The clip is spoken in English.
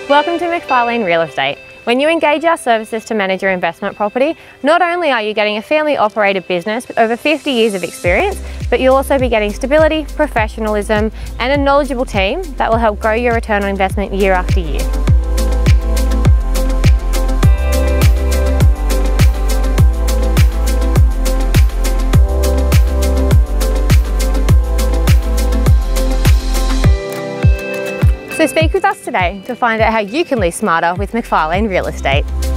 Welcome to McFarlane Real Estate. When you engage our services to manage your investment property, not only are you getting a family operated business with over 50 years of experience, but you'll also be getting stability, professionalism, and a knowledgeable team that will help grow your return on investment year after year. So speak with us today to find out how you can lease smarter with McFarlane Real Estate.